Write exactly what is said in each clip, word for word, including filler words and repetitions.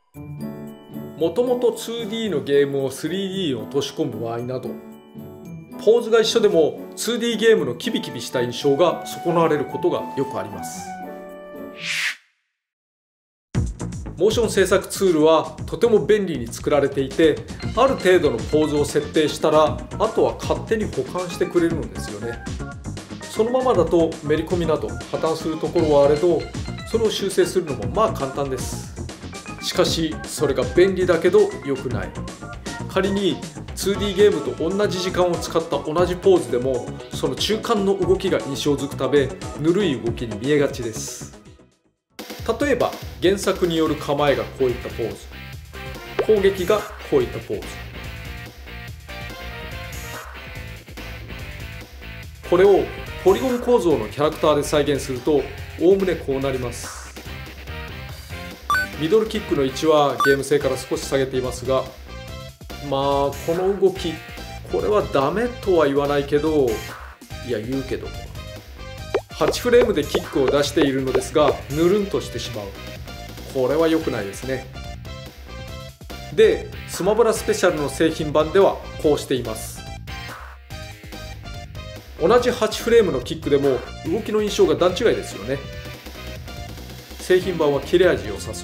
もともと ツーディー のゲームを スリーディー に落とし込む場合など、ポーズが一緒でも ツーディー ゲームのキビキビした印象が損なわれることがよくあります。モーション制作ツールはとても便利に作られていて、ある程度のポーズを設定したらあとは勝手に保管してくれるのですよね。そのままだとめり込みなど破綻するところはあれど、それを修正するのもまあ簡単です。しかしそれが便利だけど良くない。仮に ツーディー ゲームと同じ時間を使った同じポーズでも、その中間の動きが印象づくためぬるい動きに見えがちです。例えば原作による構えがこういったポーズ、攻撃がこういったポーズ、これをポリゴン構造のキャラクターで再現するとおおむねこうなります。ミドルキックの位置はゲーム性から少し下げていますが、まあこの動き、これはダメとは言わないけど、いや言うけどはちフレームでキックを出しているのですが、ぬるんとしてしまう。これは良くないですね。で、スマブラスペシャルの製品版ではこうしています。同じはちフレームのキックでも動きの印象が段違いですよね。製品版は切れ味良さそう。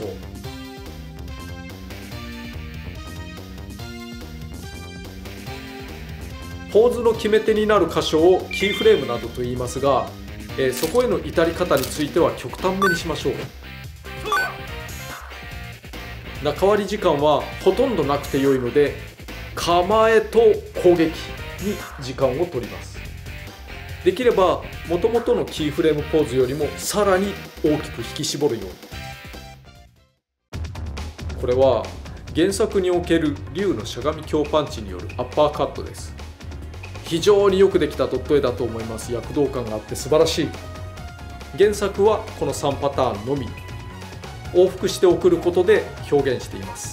ポーズの決め手になる箇所をキーフレームなどと言いますが、えー、そこへの至り方については極端めにしましょう。中割り時間はほとんどなくて良いので、構えと攻撃に時間を取ります。できればもともとのキーフレームポーズよりもさらに大きく引き絞るように。これは原作における竜のしゃがみ強パンチによるアッパーカットです。非常によくできたドット絵だと思います。躍動感があって素晴らしい。原作はこのさんパターンのみ、往復して送ることで表現しています。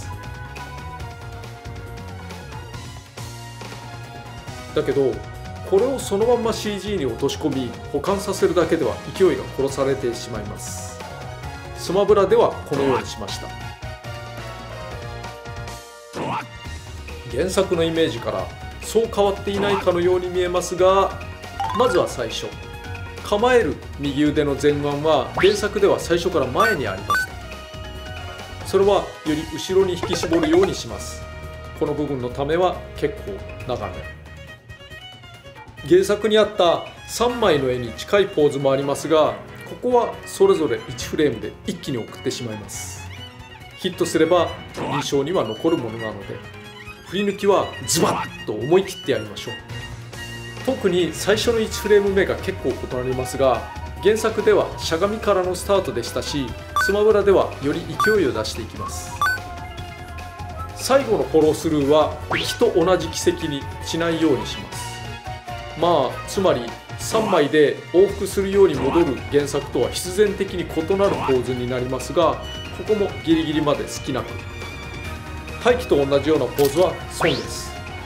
だけどこれをそのまんま シージー に落とし込み保管させるだけでは勢いが殺されてしまいます。スマブラではこのようにしました。原作のイメージからそう変わっていないかのように見えますが、まずは最初、構える右腕の前腕は原作では最初から前にありました。それはより後ろに引き絞るようにします。この部分のためは結構長め。原作にあったさんまいの絵に近いポーズもありますが、ここはそれぞれいちフレームで一気に送ってしまいます。ヒットすれば印象には残るものなので、振り抜きはズバッと思い切ってやりましょう。特に最初のいちフレーム目が結構異なりますが、原作ではしゃがみからのスタートでしたし、スマブラではより勢いを出していきます。最後のフォロースルーは敵と同じ軌跡にしないようにします。まあつまりさんまいで往復するように戻る原作とは必然的に異なる構図になりますが、ここもギリギリまで隙なく。大輝と同じようなポーズは損です。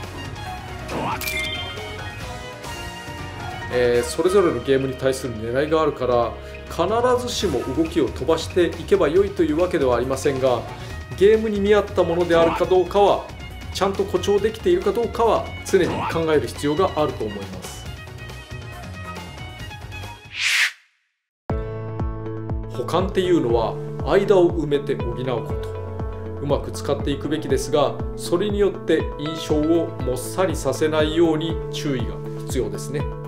えー、それぞれのゲームに対する狙いがあるから必ずしも動きを飛ばしていけば良いというわけではありませんが、ゲームに見合ったものであるかどうかは、ちゃんと誇張できているかどうかは常に考える必要があると思います。補完っていうのは間を埋めて補うこと。うまく使っていくべきですが、それによって印象をもっさりさせないように注意が必要ですね。